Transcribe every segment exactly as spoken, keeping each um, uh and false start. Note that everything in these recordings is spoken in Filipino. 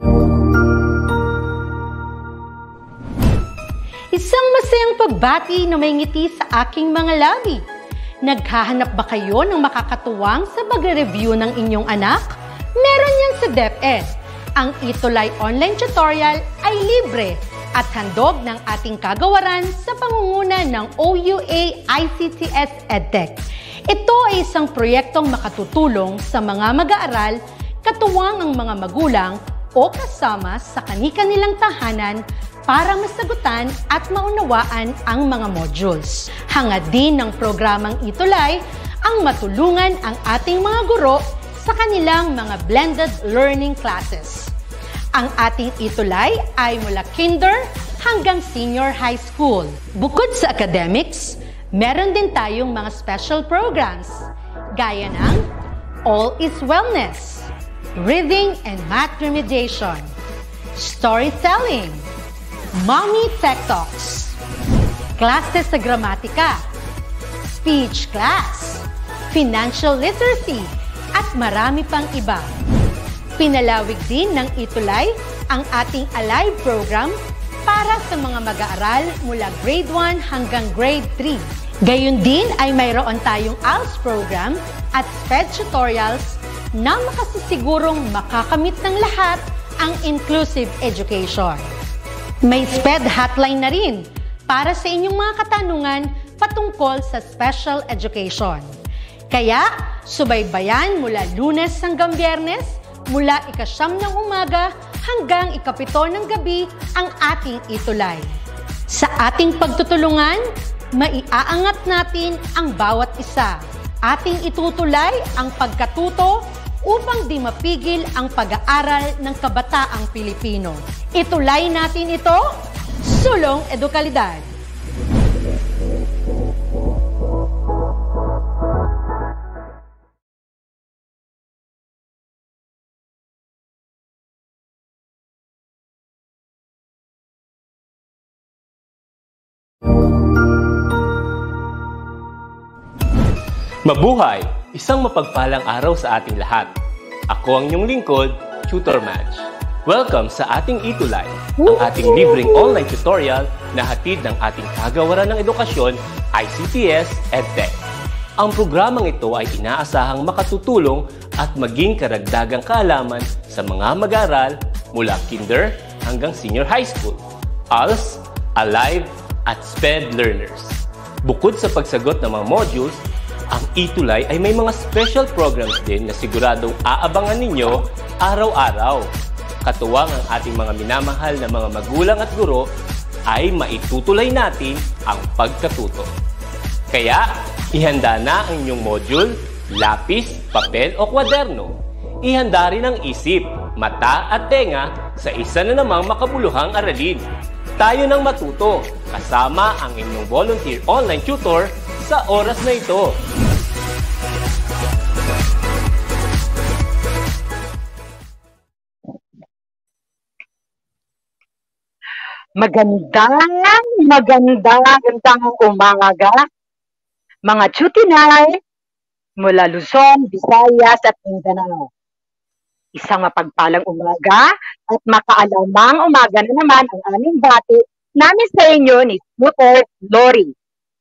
Isang masayang pagbati na may ngiti sa aking mga labi. Naghahanap ba kayo ng makakatuwang sa pagre-review ng inyong anak? Meron yan sa DepEd. Ang ETUlay online tutorial ay libre at handog ng ating kagawaran sa pangunguna ng O U A I C T S EdTech. Ito ay isang proyektong makatutulong sa mga mag-aaral, katuwang ang mga magulang o kasama sa kani-kanilang tahanan para masagutan at maunawaan ang mga modules. Hangad din ng programang ETUlay ang matulungan ang ating mga guro sa kanilang mga blended learning classes. Ang ating ETUlay ay mula kinder hanggang senior high school. Bukod sa academics, meron din tayong mga special programs gaya ng All is Wellness, Reading and Math Remediation, Storytelling, Mommy Tech Talks, Classes sa Gramatika, Speech Class, Financial Literacy, at marami pang iba. Pinalawig din ng ETUlay ang ating Alive program para sa mga mag-aaral mula grade one hanggang grade three. Gayon din ay mayroon tayong A L S program at SPED tutorials na makasisigurong makakamit ng lahat ang inclusive education. May SPED hotline na rin para sa inyong mga katanungan patungkol sa special education. Kaya, subaybayan mula Lunes hanggang Biyernes, mula ikasyam ng umaga hanggang ikapito ng gabi ang ating ETUlay. Sa ating pagtutulungan, maiaangat natin ang bawat isa. Ating itutulay ang pagkatuto upang di mapigil ang pag-aaral ng kabataang Pilipino. Itulay natin ito, sulong edukalidad. Mabuhay! Isang mapagpalang araw sa ating lahat. Ako ang inyong lingkod, Tutor Madge. Welcome sa ating ETUlay, ang ating libreng online tutorial na hatid ng ating kagawaran ng edukasyon, I C T S EdTech. Ang programang ito ay inaasahang makatutulong at maging karagdagang kaalaman sa mga mag-aaral mula kinder hanggang senior high school, A L S, Alive, at SPED learners. Bukod sa pagsagot ng mga modules, ang ETUlay ay may mga special programs din na siguradong aabangan ninyo araw-araw. Katuwang ang ating mga minamahal na mga magulang at guro ay maitutulay natin ang pagkatuto. Kaya, ihanda na ang inyong module, lapis, papel o kwaderno. Ihanda rin ang isip, mata at tenga sa isa na namang makabuluhang aralin. Tayo nang matuto kasama ang inyong volunteer online tutor sa oras na ito. Magandang, magandang, magandang umaga, mga tutinay mula Luzon, Visayas at Mindanao. Isang mapagpalang umaga at makaalamang umaga na naman ang aming bati namin sa inyo ni Tutor Lori.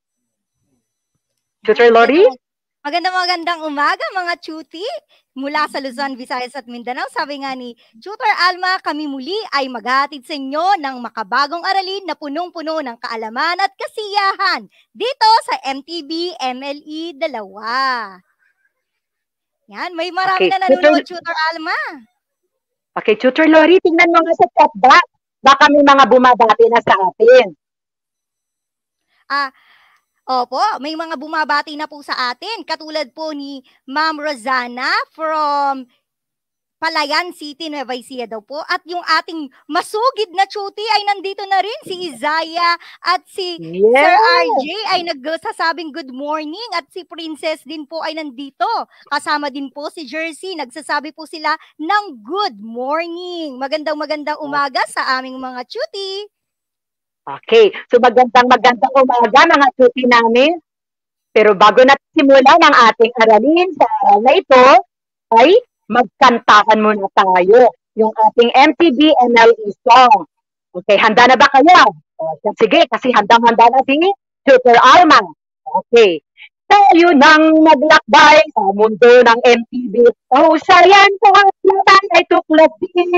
Tutor Lori? Magandang magandang umaga mga tuti mula sa Luzon, Visayas at Mindanao. Sabi nga ni Tutor Alma, kami muli ay maghahatid sa inyo ng makabagong aralin na punong-puno ng kaalaman at kasiyahan dito sa M T B M L E dalawa. Yan, may marami Okay, na nanonood, Tutor- Tutor Alma. Okay, Tutor Lori, tingnan mo nga sa chat box. Baka may mga bumabati na sa atin. Ah, opo, may mga bumabati na po sa atin. Katulad po ni Ma'am Rosana from Palayan City, Nueva Ecija daw po. At yung ating masugid na chuti ay nandito na rin. Si Isaiah at si Yes. Sir R J ay nagsasabing good morning. At si Princess din po ay nandito. Kasama din po si Jersey. Nagsasabi po sila ng good morning. Magandang magandang umaga sa aming mga chuti. Okay, so magandang magandang umaga mga tuti namin. Pero bago natin simulan ang ating aralin sa araw na ito, ay magkantahan muna tayo. yung ating M T B M L E song. Okay, handa na ba kayo? O, sige, kasi handang-handa na si Tutor Alma. Okay. Tayo nang maglakbay sa mundo ng M T B. Husayan ko at laban ay tuklasin.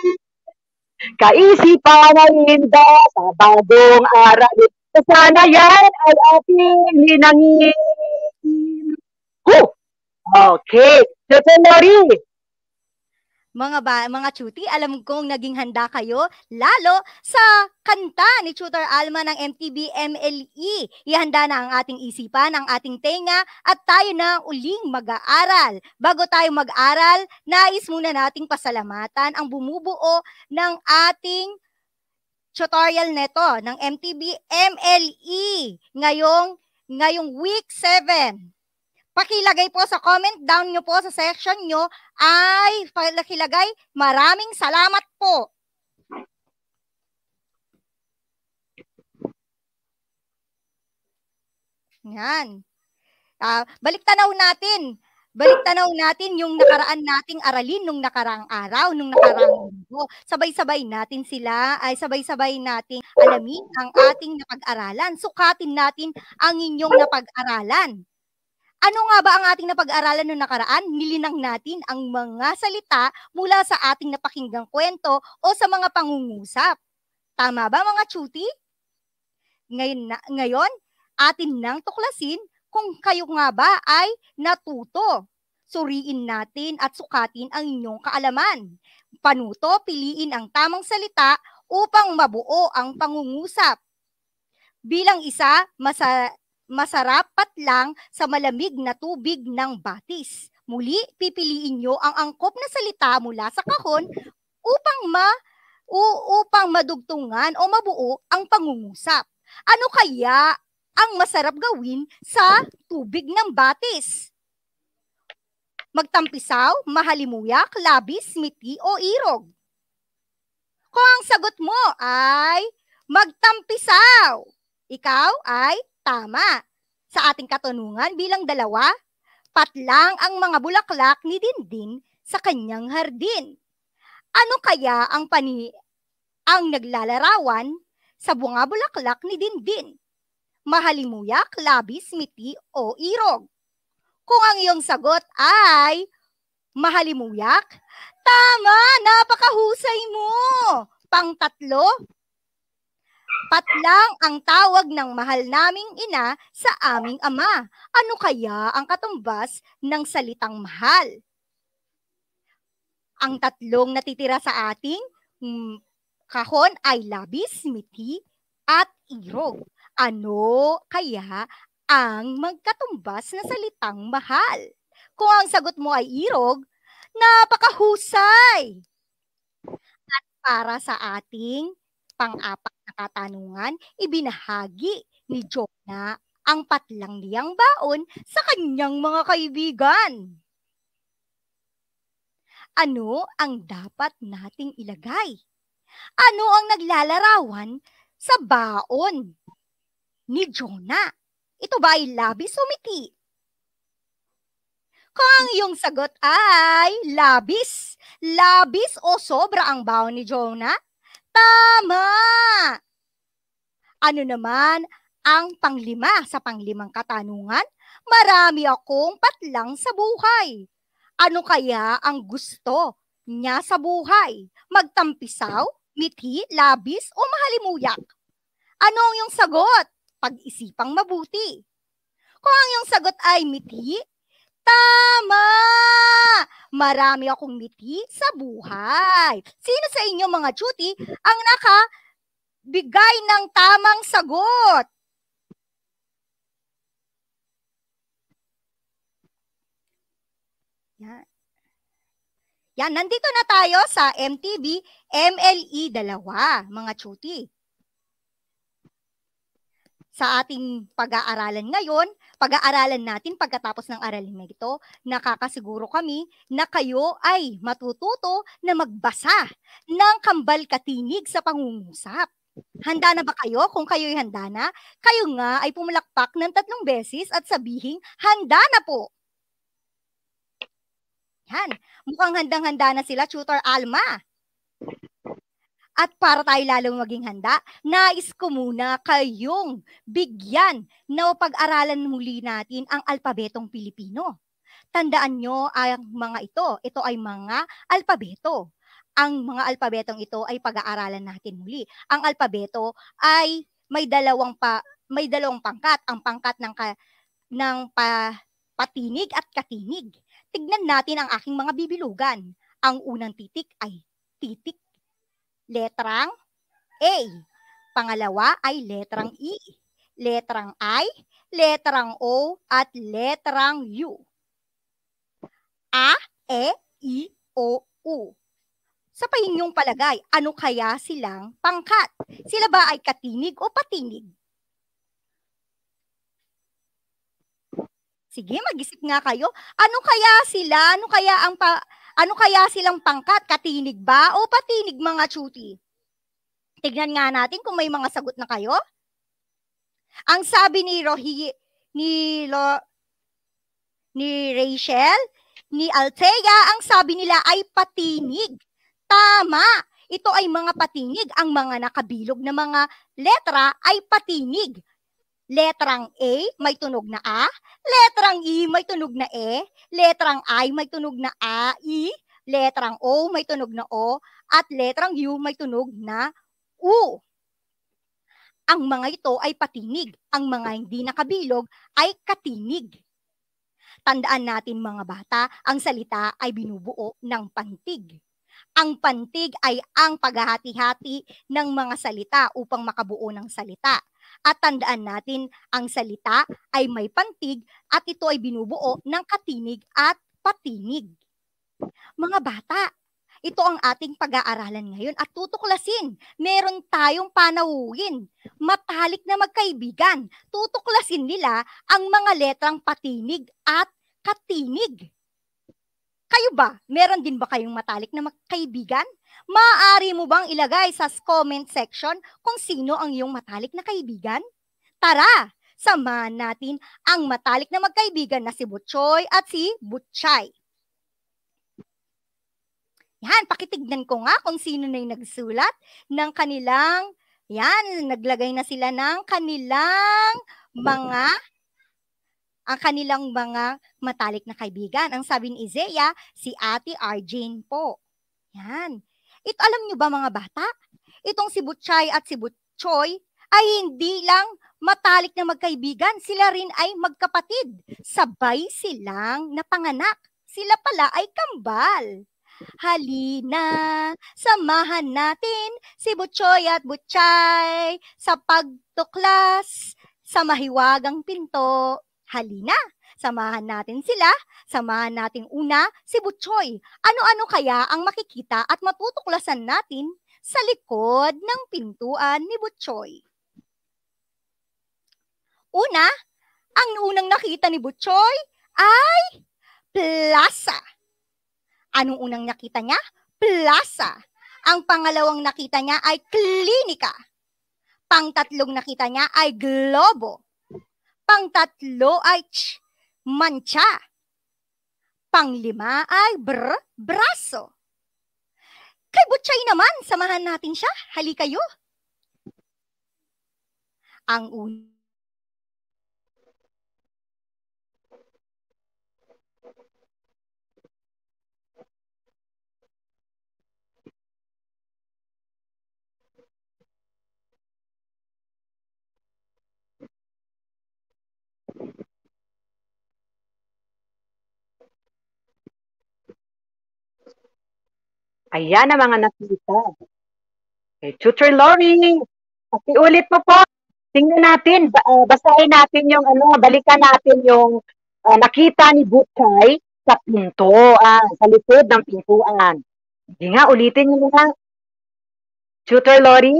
Kaisipan ay hinda sa bagong aralin. Sana yan ay ating linangin. Huh! Okay. Tutor Lori. Mga ba, mga chuti, alam kong naging handa kayo lalo sa kanta ni Tutor Alma ng M T B M L E. Ihanda na ang ating isipan, ang ating tenga at tayo na uling mag-aaral. Bago tayo mag-aral, nais muna nating pasalamatan ang bumubuo ng ating tutorial neto ng M T B M L E ngayong, ngayong week seven. Pakilagay po sa comment down nyo po sa section nyo ay pakilagay, maraming salamat po. Yan. Uh, balik tanaw natin. Balik tanaw natin yung nakaraan nating aralin nung nakaraang araw, nung nakaraang linggo. Sabay-sabay natin sila, ay sabay-sabay nating alamin ang ating napag-aralan. Sukatin natin ang inyong napag-aralan. Ano nga ba ang ating napag-aralan noong nakaraan? Nilinang natin ang mga salita mula sa ating napakinggang kwento o sa mga pangungusap. Tama ba mga chuti? Ngayon, na, ngayon atin nang tuklasin kung kayo nga ba ay natuto. Suriin natin at sukatin ang inyong kaalaman. Panuto, piliin ang tamang salita upang mabuo ang pangungusap. Bilang isa, masa masarap patlang sa malamig na tubig ng batis. Muli, pipiliin nyo ang angkop na salita mula sa kahon upang ma u, upang madugtungan o mabuo ang pangungusap. Ano kaya ang masarap gawin sa tubig ng batis? Magtampisaw, mahalimuyak, labis, miti o irog? Kung ang sagot mo ay magtampisaw, ikaw ay tama. Sa ating katanungan bilang dalawa, patlang ang mga bulaklak ni Dindin sa kanyang hardin. Ano kaya ang pani ang naglalarawan sa bunga bulaklak ni Dindin? Mahalimuyak, labis, miti o irog? Kung ang iyong sagot ay mahalimuyak, tama, napakahusay mo. Pangtatlo, patlang ang tawag ng mahal naming ina sa aming ama. Ano kaya ang katumbas ng salitang mahal? Ang tatlong natitira sa ating hmm, kahon ay labis, miti, at irog. Ano kaya ang magkatumbas na salitang mahal? Kung ang sagot mo ay irog, napakahusay. At para sa ating pang-apat na katanungan, ibinahagi ni Jonah ang patlang niyang baon sa kanyang mga kaibigan. Ano ang dapat nating ilagay? Ano ang naglalarawan sa baon ni Jonah? Ito ba ay labis o miti? Kung ang iyong sagot ay labis, labis o sobra ang baon ni Jonah, tama! Ano naman ang panglima sa panglimang katanungan? Marami akong patlang sa buhay. Ano kaya ang gusto niya sa buhay? Magtampisaw, miti, labis o mahalimuyak? Ano ang iyong sagot? Pag-isipang mabuti. Kung ang iyong sagot ay miti, tama! Marami akong miti sa buhay. Sino sa inyo mga chuti ang nakabigay ng tamang sagot? Yan. Yan, nandito na tayo sa M T B M L E dalawa, mga chuti. Sa ating pag-aaralan ngayon, pag-aaralan natin pagkatapos ng aralin na ito, nakakasiguro kami na kayo ay matututo na magbasa ng kambal katinig sa pangungusap. Handa na ba kayo? Kung kayo'y handa na, kayo nga ay pumalakpak ng tatlong beses at sabihing, handa na po. Yan. Mukhang handang-handa na sila, Tutor Alma. At para tayo lalong maging handa, nais ko muna kayong bigyan na pag-aralan muli natin ang alpabetong Pilipino. Tandaan nyo ang mga ito. Ito ay mga alpabeto. Ang mga alpabetong ito ay pag-aaralan natin muli. Ang alpabeto ay may dalawang pa may dalawang pangkat, ang pangkat ng ka, ng pa, patinig at katinig. Tignan natin ang aking mga bibilugan. Ang unang titik ay titik letrang A. Pangalawa ay letrang E, letrang I, letrang O, at letrang U. A, E, I, O, U. Sa inyong palagay, ano kaya silang pangkat? Sila ba ay katinig o patinig? Sige, mag-isip nga kayo. Ano kaya sila? Ano kaya ang pa Ano kaya silang pangkat? Katinig ba o patinig, mga chuti? Tignan nga natin kung may mga sagot na kayo. Ang sabi ni Rohi, ni, Lo, ni Rachel, ni Althea, ang sabi nila ay patinig. Tama! Ito ay mga patinig. Ang mga nakabilog na mga letra ay patinig. Letrang A, may tunog na A. Letrang E, may tunog na E. Letrang I, may tunog na A, I. Letrang O, may tunog na O. At letrang U, may tunog na U. Ang mga ito ay patinig. Ang mga hindi nakabilog ay katinig. Tandaan natin, mga bata, ang salita ay binubuo ng pantig. Ang pantig ay ang paghahati-hati ng mga salita upang makabuo ng salita. At tandaan natin, ang salita ay may pantig at ito ay binubuo ng katinig at patinig. Mga bata, ito ang ating pag-aaralan ngayon at tutuklasin. Meron tayong panauhin. Matalik na magkaibigan. Tutuklasin nila ang mga letrang patinig at katinig. Kayo ba? Meron din ba kayong matalik na magkaibigan? Maaari mo bang ilagay sa comment section kung sino ang iyong matalik na kaibigan? Tara, samahan natin ang matalik na magkaibigan na si Butchoy at si Butchay. Yan, pakitignan ko nga kung sino na yung nagsulat ng kanilang, yan, naglagay na sila ng kanilang mga ang kanilang mga matalik na kaibigan. Ang sabi ni Isaiah, si Ate Arjane po. Yan. Ito, alam nyo ba, mga bata? Itong si Butchay at si Butchoy ay hindi lang matalik na magkaibigan. Sila rin ay magkapatid. Sabay silang napanganak. Sila pala ay kambal. Halina, samahan natin si Butchoy at Butchay sa pagtuklas sa mahiwagang pinto. Halina, samahan natin sila. Samahan natin una si Butchoy. Ano-ano kaya ang makikita at matutuklasan natin sa likod ng pintuan ni Butchoy? Una, ang unang nakita ni Butchoy ay plaza. Anong unang nakita niya? Plaza. Ang pangalawang nakita niya ay klinika. Pangtatlong nakita niya ay globo. Pangtatlo ay ch, mancha. Panglima ay br, braso. Kay Butchay naman, samahan natin siya. Hali kayo. Ang una. Ayan ang mga nakita. Okay, Tutor Lori, pakiulit mo po. Tingnan natin, uh, basahin natin yung ano, balikan natin yung uh, nakita ni Butchay sa pinto, ah, sa likod ng pintuan. Hindi nga, ulitin niyo nga. Tutor Lori?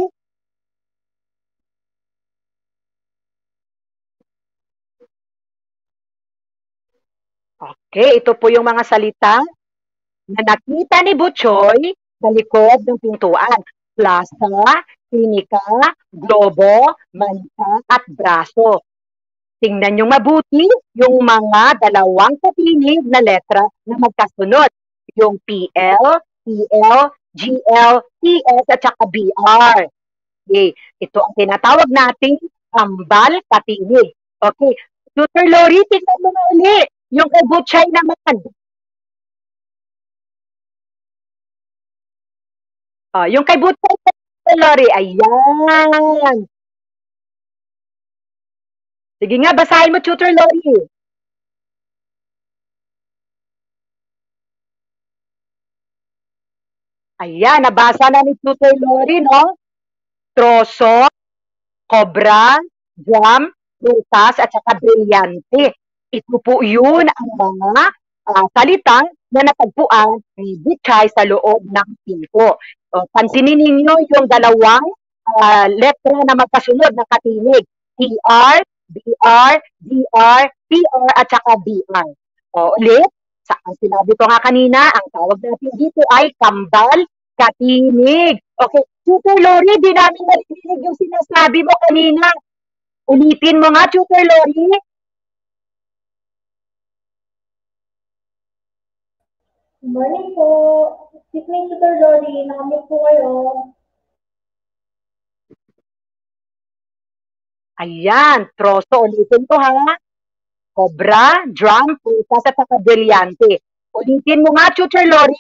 Okay, ito po yung mga salita na nakita ni Butchoy sa likod ng pintuan. Plaza, klinika, globo, mancha, at braso. Tingnan nyo mabuti yung mga dalawang katinig na letra na magkasunod. Yung P L, P L, G L, T S, at saka B R. Okay. Ito ang tinatawag nating kambal katinig. Okay. Tutor Lori, tingnan mo na uli. Yung kay Butchay naman. Oh, yung kay Butchay, Tutor Lori, ayan. Sige nga, basahin mo, Tutor Lori. Ayan, nabasa na ni Tutor Lori, no? Troso, cobra, jam, prutas, at saka brilyante. Ito po yun ang mga uh, salitang na natagpuan ni Butchay sa loob ng pinto. So, pansinin ninyo yung dalawang uh, letra na magkasunod na katinig. T R, B R, D R, P R, at saka B R. O, ulit, sa, ang sinabi ko nga kanina, ang tawag natin dito ay kambal katinig. Okay, Tutor Lori, di namin narinig yung sinasabi mo kanina. Ulitin mo nga, Tutor Lori. Good morning po. Excuse me, Tutor Lori. Nakamit po kayo. Ayan, troso. Ulitin ko ha. Cobra, drum, prutas, at saka brilyante. Ulitin mo nga, Tutor Lori.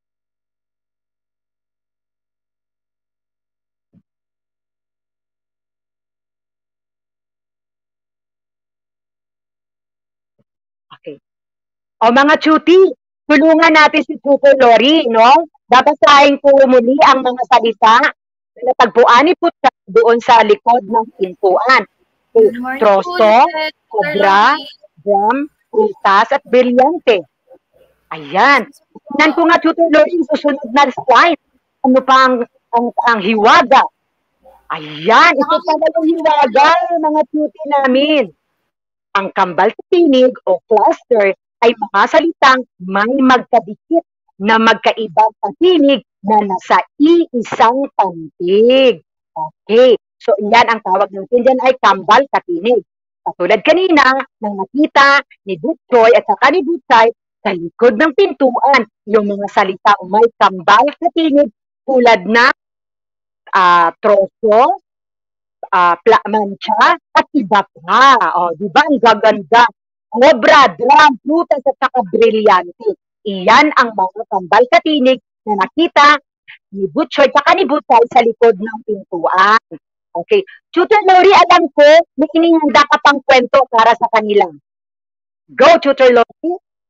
Okay. O mga chuti, tulungan natin si Tutor Lori, no? Babasahin ko muli ang mga salita na natagpuan ni Puta doon sa likod ng pintuan. Okay. Troso, cobra, drum, prutas, at brilyante. Ayan. Tingnan ko nga, Tutor Lori, yung susunod na slide. Ano pa ang, ang, ang hiwaga? Ayan, ito pala yung hiwaga, mga chuti namin. Ang kambal katinig o cluster ay mga salitang may magkadikit na magkaibang katinig na nasa iisang pantig. Okay. So, yan ang tawag natin dyan ay kambal katinig. Katulad kanina, nang nakita ni Butchoy at saka ni Butchay sa likod ng pintuan, yung mga salitang may kambal katinig tulad na uh, troso, Uh, mancha, at iba pa. O, di ba? Ang gaganda. Cobra, drum, prutas, at saka brilyante. Iyan ang mga kambal katinig na nakita ni Butchoy at ni Butchay sa likod ng pintuan. Okay. Tutor Lori, alam ko, may inihanda ka pang kwento para sa kanila. Go, Tutor Lori.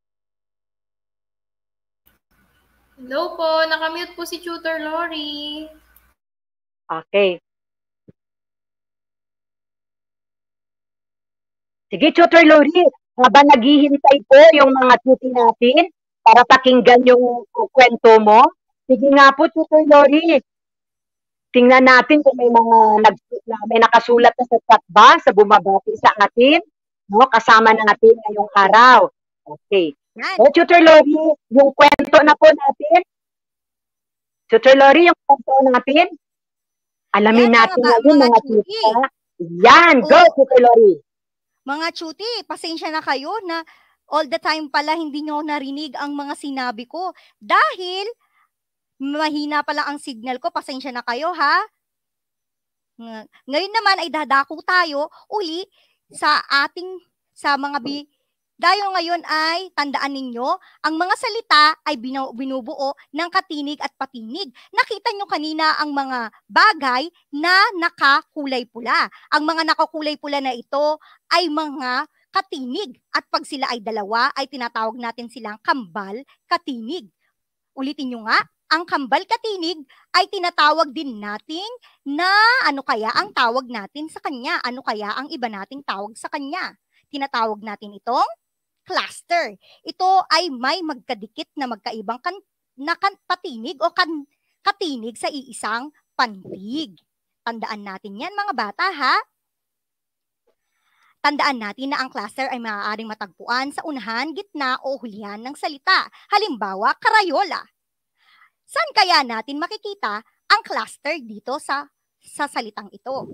Hello po, nakamute po si Tutor Lori. Okay. Sige, Tutor Lori, habang naghihintay po yung mga tuti natin para pakinggan yung kwento mo, sige nga po, Tutor Lori, tingnan natin kung may mga nag, may nakasulat na sa chat ba, sa bumabati sa atin, no? Kasama natin ngayong araw. Okay. So, Tutor Lori, yung kwento na po natin, Tutor Lori, yung kwento natin, alamin Yan, natin mga, ngayon, mga, mga tuti. Yan, go, oh. Tutor Lori. Mga chuti, pasensya na kayo na all the time pala hindi nyo narinig ang mga sinabi ko. Dahil mahina pala ang signal ko, pasensya na kayo ha. Ngayon naman ay dadako tayo uli sa ating, sa mga bi... Dahil ngayon ay, tandaan ninyo, ang mga salita ay binubuo ng katinig at patinig. Nakita nyo kanina ang mga bagay na nakakulay pula. Ang mga nakakulay pula na ito ay mga katinig. At pag sila ay dalawa, ay tinatawag natin silang kambal katinig. Ulitin nyo nga, ang kambal katinig ay tinatawag din natin na ano kaya ang tawag natin sa kanya? Ano kaya ang iba nating tawag sa kanya? Tinatawag natin itong cluster. Ito ay may magkadikit na magkaibang kan, na kan, patinig o kan, katinig sa iisang pantig. Tandaan natin yan mga bata ha. Tandaan natin na ang cluster ay maaaring matagpuan sa unahan, gitna o hulihan ng salita. Halimbawa, karayola. Saan kaya natin makikita ang cluster dito sa, sa salitang ito?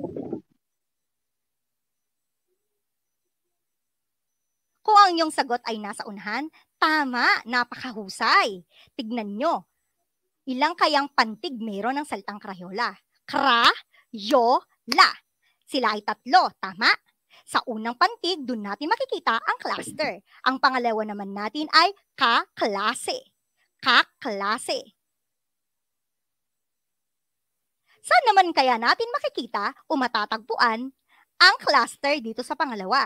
Kung ang iyong sagot ay nasa unahan, tama, napakahusay. Tignan nyo. Ilang kayang pantig meron ng salitang Crayola? Crayola. Sila ay tatlo, tama? Sa unang pantig, dun natin makikita ang cluster. Ang pangalawa naman natin ay kaklase. Kaklase. Saan naman kaya natin makikita o matatagpuan ang cluster dito sa pangalawa?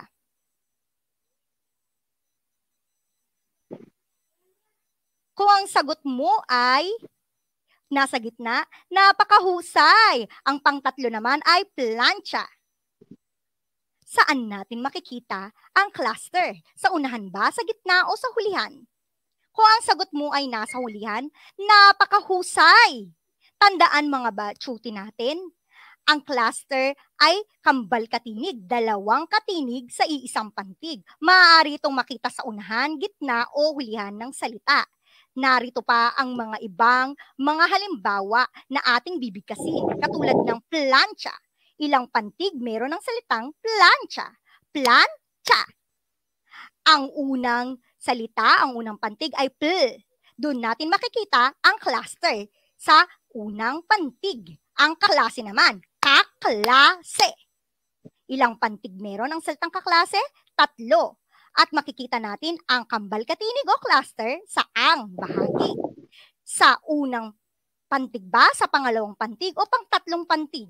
Kung ang sagot mo ay nasa gitna, napakahusay. Ang pangtatlo naman ay plancha. Saan natin makikita ang cluster? Sa unahan ba, sa gitna o sa hulihan? Kung ang sagot mo ay nasa hulihan, napakahusay. Tandaan mga batchuti natin, ang cluster ay kambal katinig, dalawang katinig sa iisang pantig. Maaari itong makita sa unahan, gitna o hulihan ng salita. Narito pa ang mga ibang mga halimbawa na ating bibigkasin, katulad ng plancha. Ilang pantig meron ng salitang plancha? Plancha. Ang unang salita, ang unang pantig ay pl. Doon natin makikita ang cluster sa unang pantig. Ang kaklase naman, kaklase. Ilang pantig meron ang salitang kaklase? Tatlo. At makikita natin ang kambal katinig o cluster sa ang bahagi. Sa unang pantig ba, sa pangalawang pantig o pangtatlong pantig?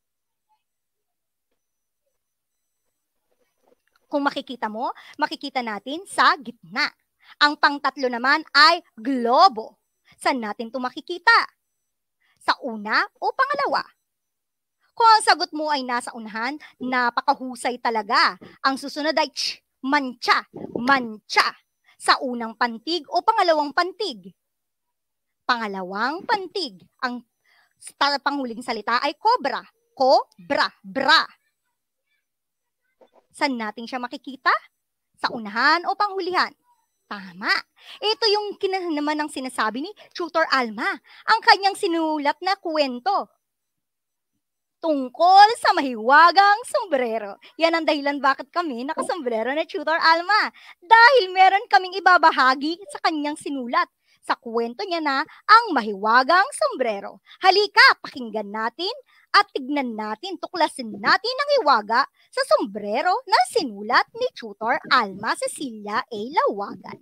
Kung makikita mo, makikita natin sa gitna. Ang pangtatlo naman ay globo. Saan natin ito makikita? Sa una o pangalawa? Kung ang sagot mo ay nasa unahan, napakahusay talaga. Ang susunod ay ch, mancha, mancha. Sa unang pantig o pangalawang pantig? Pangalawang pantig. Ang panghuling salita ay cobra, cobra, bra. Saan natin siya makikita? Sa unahan o panghulihan? Tama. Ito yung naman ang sinasabi ni Tutor Alma, ang kanyang sinulat na kwento tungkol sa mahiwagang sombrero. Yan ang dahilan bakit kami nakasombrero na Tutor Alma. Dahil meron kaming ibabahagi sa kanyang sinulat sa kwento niya na ang mahiwagang sombrero. Halika, pakinggan natin at tignan natin, tuklasin natin ang hiwaga sa sombrero na sinulat ni Tutor Alma Cecilia A. Lawagan.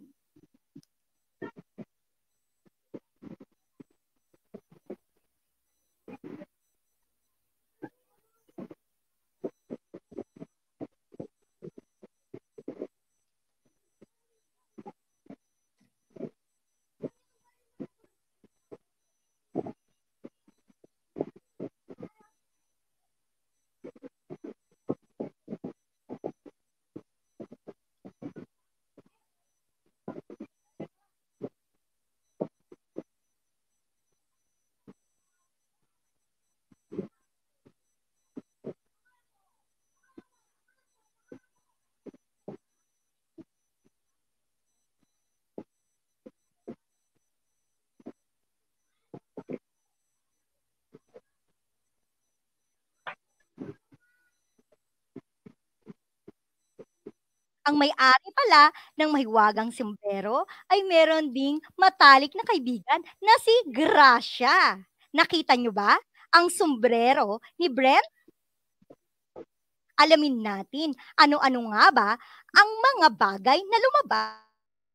Ang may-ari pala ng mahiwagang sombrero ay meron ding matalik na kaibigan na si Gracia. Nakita nyo ba ang sombrero ni Brent? Alamin natin ano-ano nga ba ang mga bagay na lumabas.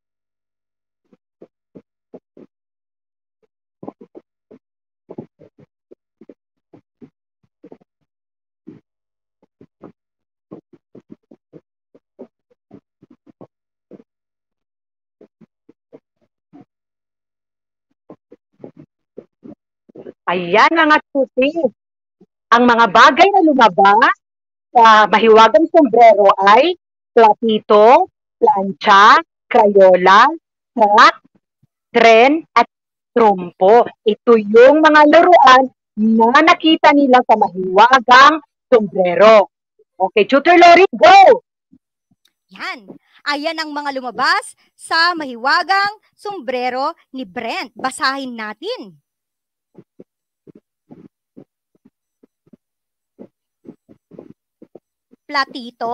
Ayan mga tuti. Ang mga bagay na lumabas sa mahiwagang sombrero ay platito, plancha, crayola, truck, tren, at trumpo. Ito yung mga laruan na nakita nila sa mahiwagang sombrero. Okay, Tutor Lori, go! Yan. Ayan ang mga lumabas sa mahiwagang sombrero ni Brent. Basahin natin. Platito.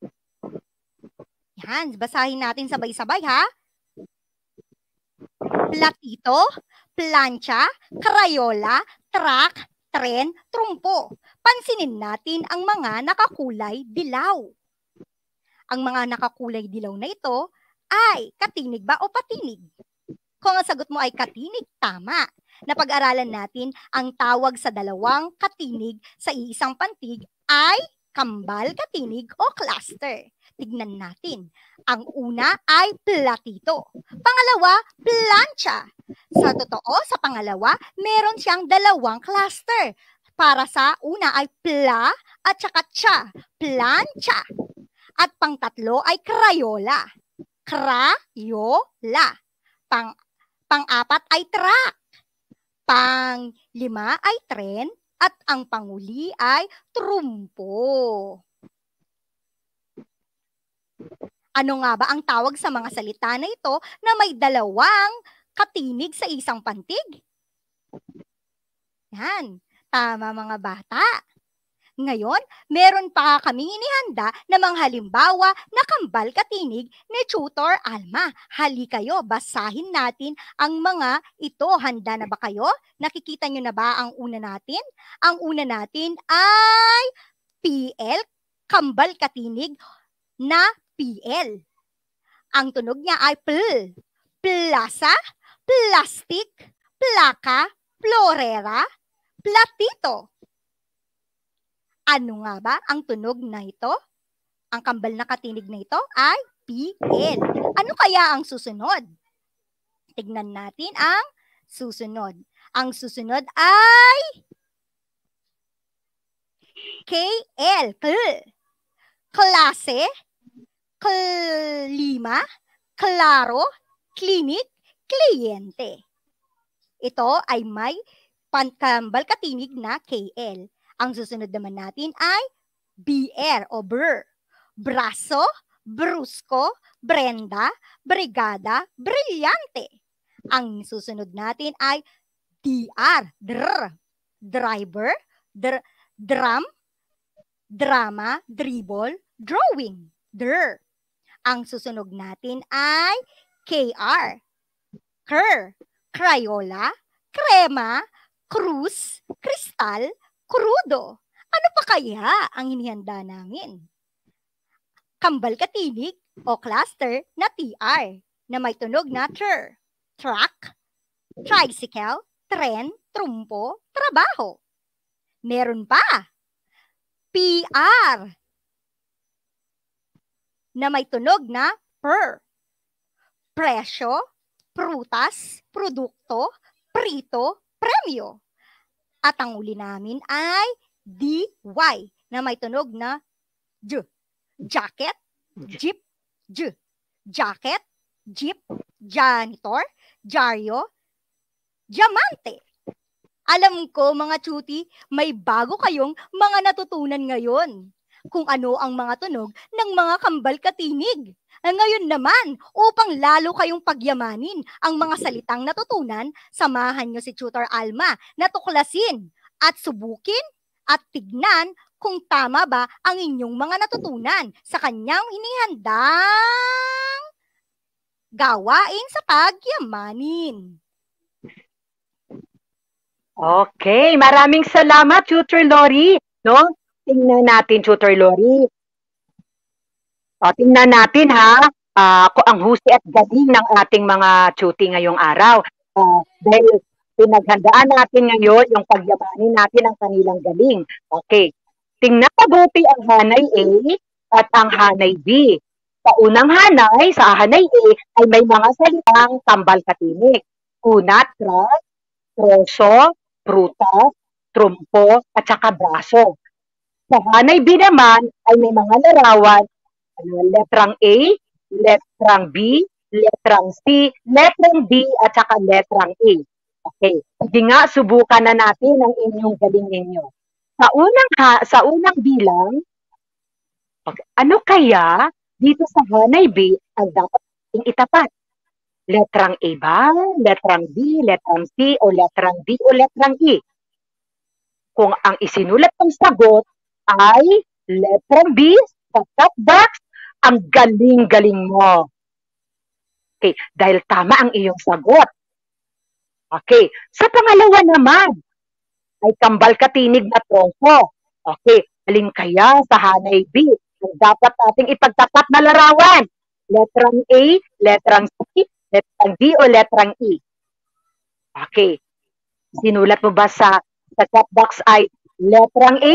Yan, basahin natin sabay-sabay ha. platito, plancha, krayola, truck, tren, trumpo. Pansinin natin ang mga nakakulay dilaw. Ang mga nakakulay dilaw na ito ay katinig ba o patinig? Kung ang sagot mo ay katinig, tama. Napag-aralan natin ang tawag sa dalawang katinig sa iisang pantig ay kambal katinig o cluster. Tignan natin. Ang una ay platito. Pangalawa, plancha. Sa totoo, sa pangalawa, meron siyang dalawang cluster. Para sa una ay pla at saka cha. Plancha. At pangtatlo ay krayola. Krayola. Pang, pang-apat ay truck. Pang-lima ay tren. At ang panguli ay trumpo. Ano nga ba ang tawag sa mga salita na ito na may dalawang katinig sa isang pantig? Yan. Tama mga bata. Ngayon, meron pa kaming inihanda na mga halimbawa na kambal katinig ni Tutor Alma. Hali kayo, basahin natin ang mga ito. Handa na ba kayo? Nakikita nyo na ba ang una natin? Ang una natin ay P L, kambal katinig na P L. Ang tunog niya ay pl, plaza, plastic, plaka, florera, platito. Ano nga ba ang tunog na ito? Ang kambal na katinig na ito ay P L. Ano kaya ang susunod? Tignan natin ang susunod. Ang susunod ay K L. Kl. Klase, klima, klaro, klinik, kliyente. Ito ay may kambal katinig na K L. Ang susunod naman natin ay B R o br. Braso, brusko, Brenda, brigada, brilyante. Ang susunod natin ay D R, dr. Driver, dr, drum, drama, dribble, drawing, dr. Ang susunod natin ay K R, ker, crayola, krema, krus, kristal, krudo. Ano pa kaya ang hinihanda namin? Kambal katinig o cluster na T R na may tunog na tr, truck, tricycle, tren, trumpo, trabaho. Meron pa P R na may tunog na per, presyo, prutas, produkto, prito, premyo. At ang uli namin ay D Y na may tunog na J. Jacket, jeep, J. Jacket, jeep, janitor, dyaryo, diamante. Alam ko mga chuti, may bago kayong mga natutunan ngayon. Kung ano ang mga tunog ng mga kambal katinig. Ngayon naman, upang lalo kayong pagyamanin ang mga salitang natutunan, samahan nyo si Tutor Alma na tuklasin at subukin at tignan kung tama ba ang inyong mga natutunan sa kanyang inihandang gawain sa pagyamanin. Okay, maraming salamat, Tutor Lori. No? Tingnan natin, Tutor Lori. O, tingnan natin ha, uh, ang husay at galing ng ating mga tuti ngayong araw. Uh, dahil pinaghandaan natin ngayon yung pagyamanin natin ang kanilang galing. Okay, tingnan mabuti ang hanay A at ang hanay B. Sa unang hanay, sa hanay A, ay may mga salitang kambal katinig. Una, truck, troso, prutas, trumpo, at saka braso. Sa hanay B naman, ay may mga larawan, letrang A, letrang B, letrang C, letrang D, at saka letrang A. Okay. Sige nga, subukan na natin ang inyong galing ninyo. Sa unang, ha, sa unang bilang, okay, ano kaya dito sa hanay B ang dapat nating itapat? Letrang A ba? Letrang B, letrang C, o letrang D, o letrang E? Kung ang isinulat ng sagot ay letrang B, sa top box, ang galing-galing mo. Okay, dahil tama ang iyong sagot. Okay. Sa pangalawa naman, ay kambal katinig na trongko. Okay. Alin kaya sa hanay B ang dapat nating ipagtapat na larawan? Letrang A, letrang C, letrang D, o letrang E? Okay. Sinulat mo ba sa, sa chat box ay letrang A?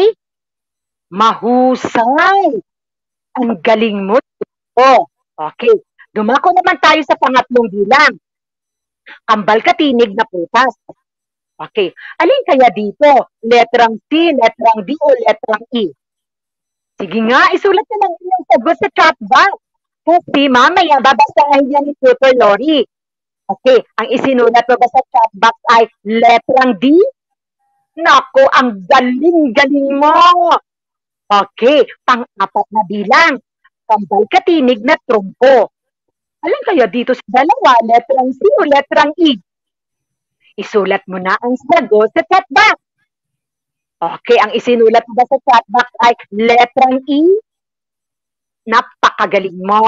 Mahusay. Ang galing mo. Oh, okay. Dumako naman tayo sa pangatlong bilang. Kambal katinig na prutas. Okay. Alin kaya dito? Letrang C, letrang D, o letrang E? Sige nga, isulat nyo lang inyong sagot sa chat box. Kasi mamaya, babasahin yan ni Tutor Lori. Okay. Ang isinulat mo ba sa chat box ay letrang D? Nako, ang galing-galing mo. Okay. Pang-apat na bilang. Kambal katinig na trumpo. Alin kaya dito sa dalawa? Letrang C o letrang E? Isulat mo na ang sagot sa chat box. Okay, ang isinulat mo ba sa chat box ay letrang E? Napakagaling mo.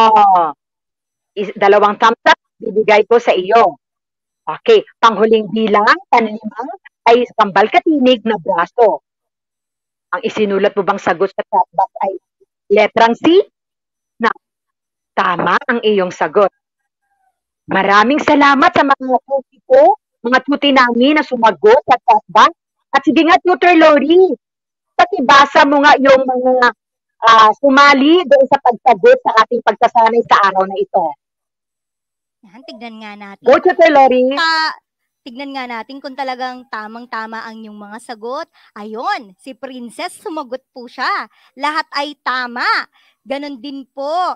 Is, dalawang thumbs up, bibigay ko sa iyo. Okay, panghuling bilang, panlima, ay kambal katinig na braso. Ang isinulat mo bang sagot sa chat box ay letrang C? Na, tama ang iyong sagot. Maraming salamat sa mga tuti ko, mga tuti namin na sumagot sa chat box. At sige nga, Tutor Lori, pakibasa mo nga yung mga uh, sumali doon sa pagsagot sa ating pagsasanay sa araw na ito. Yan, tignan nga natin. Go, Tutor Lori. Uh, tignan nga natin kung talagang tamang-tama ang yung mga sagot. Ayun, si Princess sumagot po siya. Lahat ay tama. Ganon din po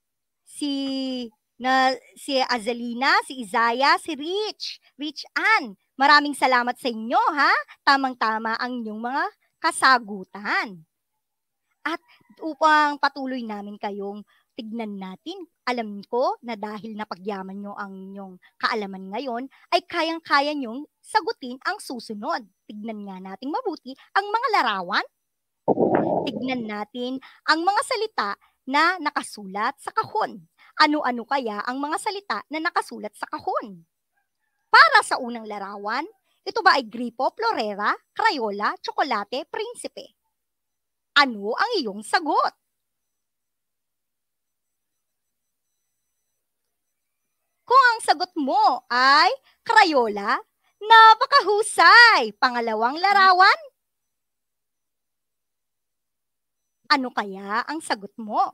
si na si Azalina, si Isaiah, si Rich, Rich Ann. Maraming salamat sa inyo, ha? Tamang-tama ang inyong mga kasagutan. At upang patuloy namin kayong tignan natin, alam ko na dahil napagyaman nyo ang inyong kaalaman ngayon, ay kayang-kaya nyong sagutin ang susunod. Tignan nga natin mabuti ang mga larawan. Tignan natin ang mga salita na nakasulat sa kahon. Ano-ano kaya ang mga salita na nakasulat sa kahon? Para sa unang larawan, ito ba ay gripo, florera, crayola, tsokolate, prinsipe? Ano ang iyong sagot? Kung ang sagot mo ay crayola, napakahusay. Pangalawang larawan, ano kaya ang sagot mo?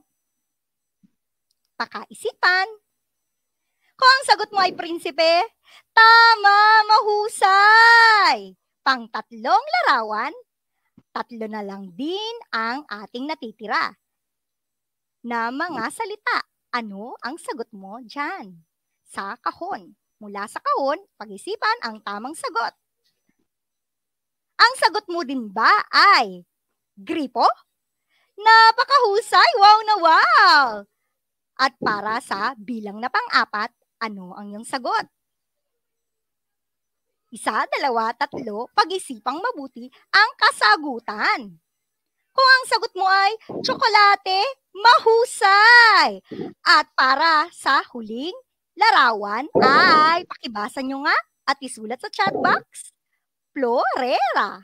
Pakaisipan. Kung ang sagot mo ay prinsipe, tama, mahusay. Pangtatlong larawan, tatlo na lang din ang ating natitira na mga salita. Ano ang sagot mo dyan? Sa kahon. Mula sa kahon, pag-isipan ang tamang sagot. Ang sagot mo din ba ay gripo? Napakahusay! Wow na wow! At para sa bilang na pang-apat, ano ang iyong sagot? Isa, dalawa, tatlo, pag-isipang mabuti ang kasagutan. Kung ang sagot mo ay tsokolate, mahusay! At para sa huling larawan ay pakibasa nyo nga at isulat sa chat box, florera.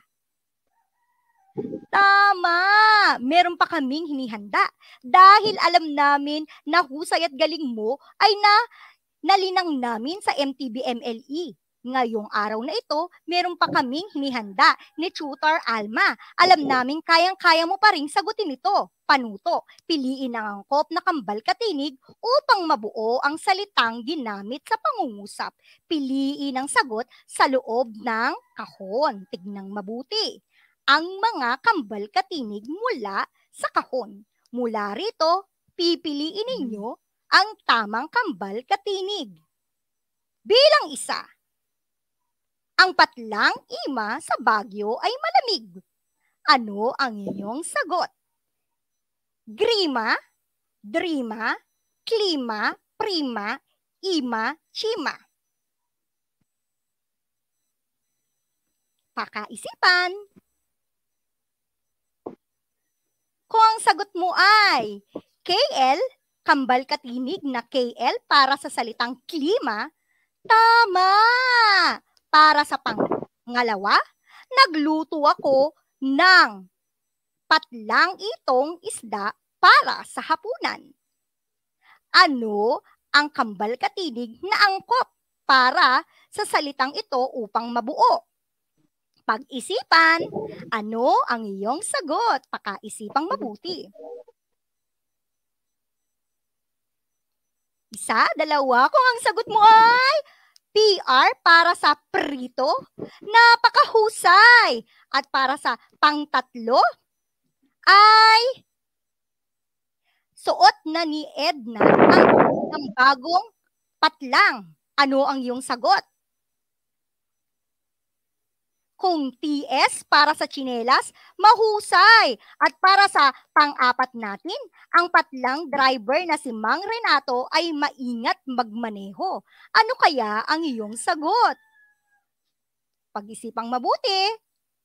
Tama! Meron pa kaming hinihanda dahil alam namin na husay at galing mo ay na nalinang namin sa M T B M L E. Ngayong araw na ito, meron pa kaming hinihanda ni Tutor Alma. Alam namin kayang-kaya mo pa rin sagutin ito. Panuto, piliin ang angkop na kambal katinig upang mabuo ang salitang ginamit sa pangungusap. Piliin ang sagot sa loob ng kahon. Tignang mabuti ang mga kambal katinig mula sa kahon. Mula rito, pipiliin ninyo ang tamang kambal katinig. Bilang isa, ang patlang ima sa Baguio ay malamig. Ano ang inyong sagot? Grima, drima, klima, prima, ima, chima. Pakaisipan. Kung ang sagot mo ay K L, kambal katinig na K L para sa salitang klima, tama! para sa pangalawa, nagluto ako ng patlang itong isda para sa hapunan. Ano ang kambal katinig na angkop para sa salitang ito upang mabuo? Pag-isipan, ano ang iyong sagot? Pakaisipang mabuti. Isa, dalawa, kung ang sagot mo ay P R para sa prito, napakahusay. At para sa pangtatlo ay suot na ni Edna ang, ang bagong patlang. Ano ang iyong sagot? Kung T S para sa tsinelas, mahusay. At para sa pang-apat natin, ang patlang driver na si Mang Renato ay maingat magmaneho. Ano kaya ang iyong sagot? Pag-isipang mabuti.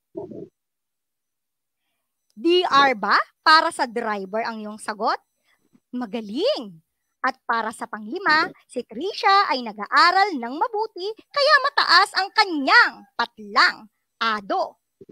D R ba para sa driver ang iyong sagot? Magaling. At para sa panglima, si Trisha ay nag-aaral ng mabuti kaya mataas ang kanyang patlang. Ado.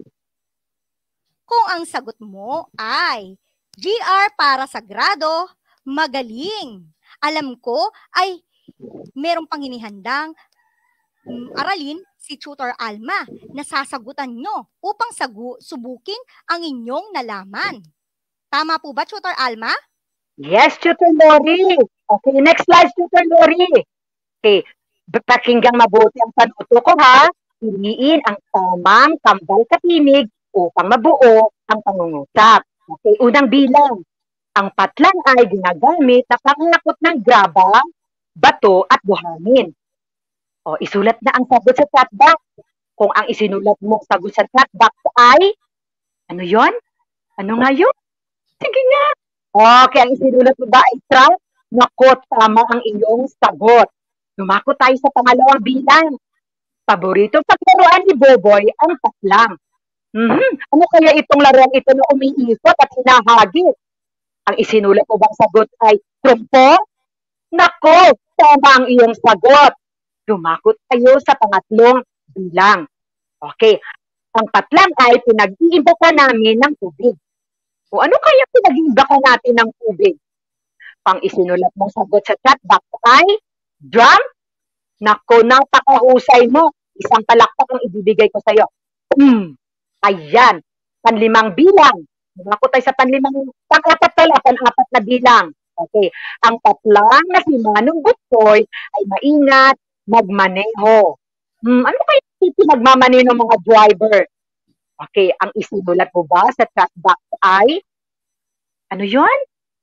Kung ang sagot mo ay G R para sa grado, magaling. Alam ko ay merong pang hinihandang um, aralin si Tutor Alma na sasagutan nyo upang sagu subukin ang inyong nalaman. Tama po ba, Tutor Alma? Yes, Tutor Lori. Okay, next slide, Tutor Lori. Okay, pakinggang mabuti ang panuto ko ha. Piliin ang tamang kambal katinig upang mabuo ang pangungusap. Okay, unang bilang. Ang patlang ay ginagamit na pangakot ng graba, bato at buhangin. O, isulat na ang sagot sa chat box. Kung ang isinulat mong sagot sa chat box ay, ano yon? Ano nga yun? Sige nga. Okay, ang isinulat mo ba ay trap? Naku, tama ang iyong sagot. Dumako tayo sa pangalawang bilang. Paborito paglaruan ni Boboy ang patlang. Mm-hmm. Ano kaya itong laruan ito na umiikot at hinahagit? Ang isinulat mo bang sagot ay trumpo? Nako, tama ang iyong sagot. Dumakot tayo sa pangatlong bilang. Okay, ang patlang ay pinag-iimbaka namin ng tubig. O ano kaya pinag-iimbaka natin ng tubig? Pang isinulat mong sagot sa chat box ay drum? Nako, napakahusay mo. Isang palakpak ang ibibigay ko sa'yo. Hmm. Ayan. Panlimang bilang. Ako tayo sa panlimang, pang-apat pala, pang-apat na bilang. Okay. Ang patlang na si Manong Butsoy ay maingat magmaneho. Hmm. Ano kaya pinagmamaneho ng mga driver? Okay. Ang isinulat mo ba sa chat box ay, ano yun?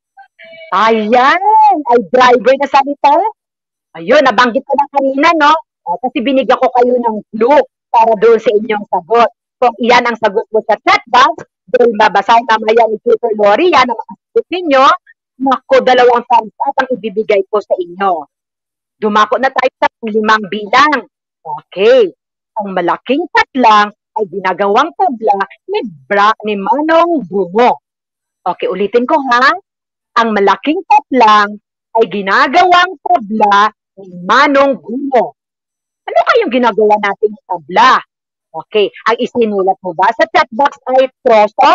Ayan. Ay driver na salita. Ayun, nabanggit ko na kanina, no? Uh, kasi binigyan ko kayo ng clue para doon sa inyong sagot. Kung iyan ang sagot mo sa chat box, dahil babasahin mamaya ni Tutor Lori, yan ang makasagot ninyo, naku, dalawang thumbs up ang ibibigay ko sa inyo. Dumako na tayo sa limang bilang. Okay. Ang malaking patlang ay ginagawang tabla ni, Bra ni Manong Bruno. Okay, ulitin ko ha. Ang malaking patlang ay ginagawang tabla ni Manong Bruno. Ano kayong ginagawa natin sa tabla? Okay, ang isinulat mo ba sa chat box ay troso?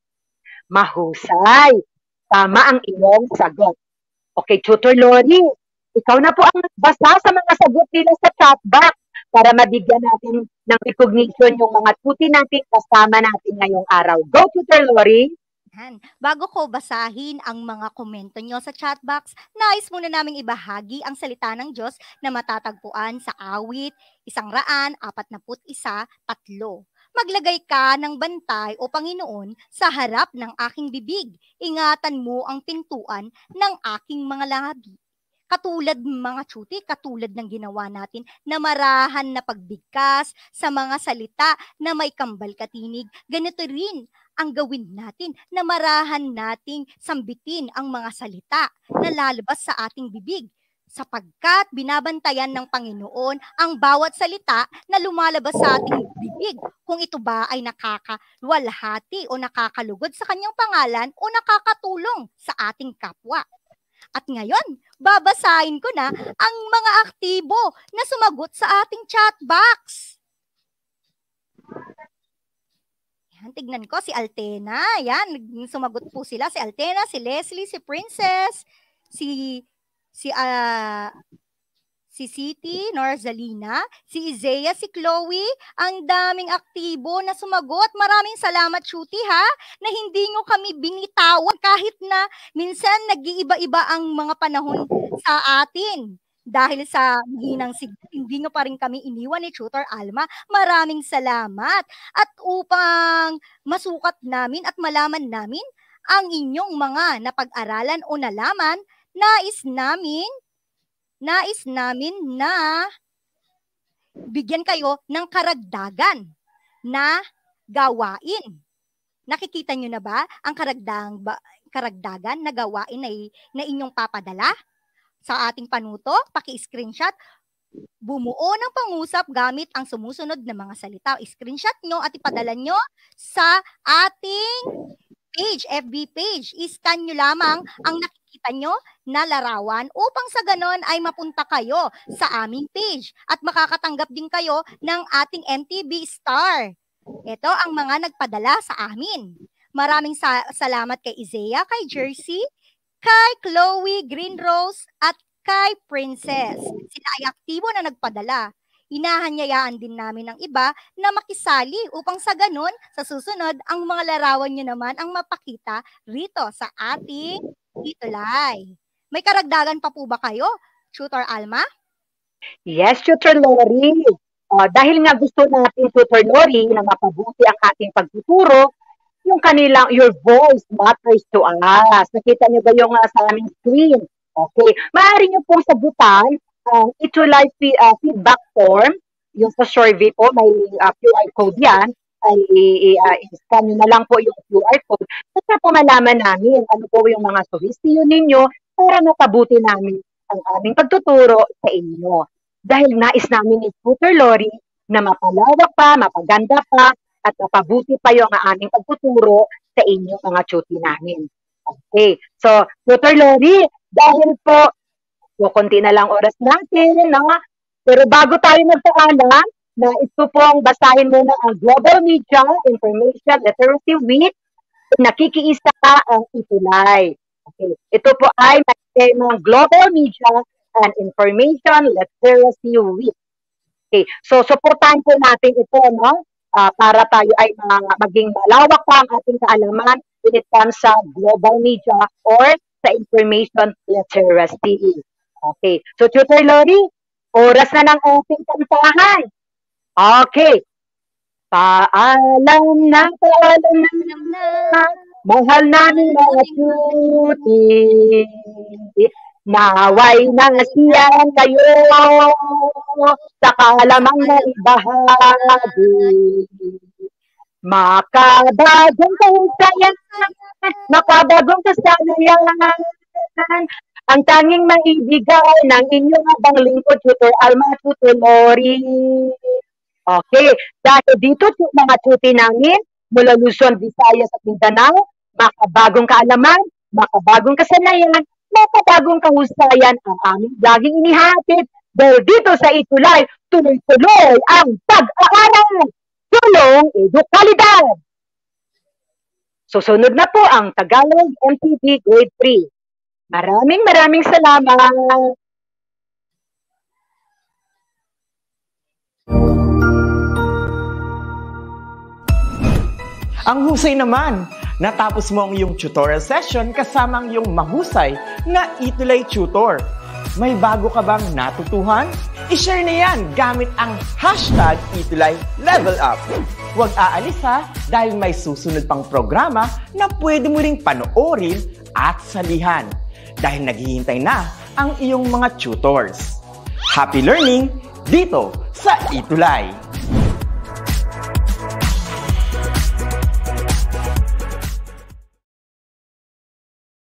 Mahusay. Tama ang iyong sagot. Okay, Tutor Lori, ikaw na po ang nagbasa sa mga sagot nila sa chat box para mabigyan natin ng recognition yung mga tuti natin kasama natin ngayong araw. Go, Tutor Lori! Bago ko basahin ang mga komento nyo sa chat box, nais muna naming ibahagi ang salita ng Diyos na matatagpuan sa awit, isang raan, apat na put isa, tatlo. Maglagay ka ng bantay o Panginoon sa harap ng aking bibig. Ingatan mo ang pintuan ng aking mga labi. Katulad mga tsuti, katulad ng ginawa natin na marahan na pagbigkas sa mga salita na may kambal katinig, ganito rin ang gawin natin na marahan nating sambitin ang mga salita na lalabas sa ating bibig. Sapagkat binabantayan ng Panginoon ang bawat salita na lumalabas sa ating bibig, kung ito ba ay nakakaluwalhati o nakakalugod sa kanyang pangalan o nakakatulong sa ating kapwa. At ngayon, babasahin ko na ang mga aktibo na sumagot sa ating chat box. Yan, tignan ko si Altena. Yan, sumagot po sila. Si Altena, si Leslie, si Princess, si si uh, si City, Norzalina, si Izea, si Chloe. Ang daming aktibo na sumagot. Maraming salamat, Chuti, ha, na hindi nyo kami binitawan kahit na minsan nag-iiba-iba ang mga panahon sa atin. Dahil sa hinang signal, hindi nyo pa rin kami iniwan ni Tutor Alma. Maraming salamat. At upang masukat namin at malaman namin ang inyong mga napag-aralan o nalaman, nais namin Nais namin na bigyan kayo ng karagdagan na gawain. Nakikita nyo na ba ang karagdagang, ba, karagdagan na gawain na, na inyong papadala sa ating panuto? Paki-screenshot. Bumuo ng pangusap gamit ang sumusunod na mga salita. I-screenshot nyo at ipadala nyo sa ating page, F B page. I-scan nyo lamang ang nakikita nyo na larawan upang sa ganon ay mapunta kayo sa aming page at makakatanggap din kayo ng ating M T B Star. Ito ang mga nagpadala sa amin. Maraming sa salamat kay Izea, kay Jersey, kay Chloe, Green Rose at kay Princess. Sila ay aktibo na nagpadala. Inahanyayaan din namin ng iba na makisali upang sa ganon, sa susunod, ang mga larawan nyo naman ang mapakita rito sa ating ETUlay. May karagdagan pa po ba kayo, Tutor Alma? Yes, Tutor Lori. Uh, dahil nga gusto natin, Tutor Lori, na mapabuti ang ating pagtuturo, yung kanilang, your voice matters to us. Nakita niyo ba yung uh, sa aming screen? Okay. Maaari niyo pong sagutan ang uh, ETUlay uh, feedback form, yung sa survey po, may uh, Q R code yan, ay uh, i-scan nyo na lang po yung Q R code. At po malaman namin ano po yung mga suhestiyon ninyo para mapabuti namin ang aming pagtuturo sa inyo. Dahil nais namin ni Tutor Lori na mapalawak pa, mapaganda pa, at mapabuti pa yung aming pagtuturo sa inyo mga tuti namin. Okay, so Tutor Lori, dahil po, so konti na lang oras natin, no? Pero bago tayo magpaalam, na ito pong basahin muna ang Global Media Information Literacy Week, nakikiisa ang ETUlay. Okay. Ito po ay mga Global Media and Information Literacy Week. Okay. So, supportahan po natin ito, no? Uh, para tayo ay uh, maging malawak pa ang ating kaalaman when it comes sa global media or sa information literacy. Okay. So, Tutor Lori, oras na ng ating kantahan. Okay. Paalam na, paalam na, mahal namin mga tuti. Naway nasiyan kayo sa kalamang na ibahagi. Makabagong kahusayan, makabagong kasanayan, ang tanging maibigay ng inyong abang lingkod, Tutor Alma, Tutor Lori. Okay, dahil dito mga tuti namin, mula Luzon, Visayas at Mindanao, makabagong kaalaman, makabagong kasanayan, makabagong kahusayan ang aming laging inihatid. Dahil dito sa ETUlay, tuloy-tuloy ang pag-aaral, tulong edukalidad. Susunod na po ang Tagalog M T B Grade three. Maraming maraming salamat. Ang husay naman! Natapos mo ang iyong tutorial session kasama ang iyong mahusay na ETUlay tutor. May bago ka bang natutuhan? I-share na yan gamit ang hashtag ETUlay Level Up. Huwag aalis ha, dahil may susunod pang programa na pwede mo ring panoorin at salihan. Dahil naghihintay na ang iyong mga tutors. Happy learning dito sa ETUlay!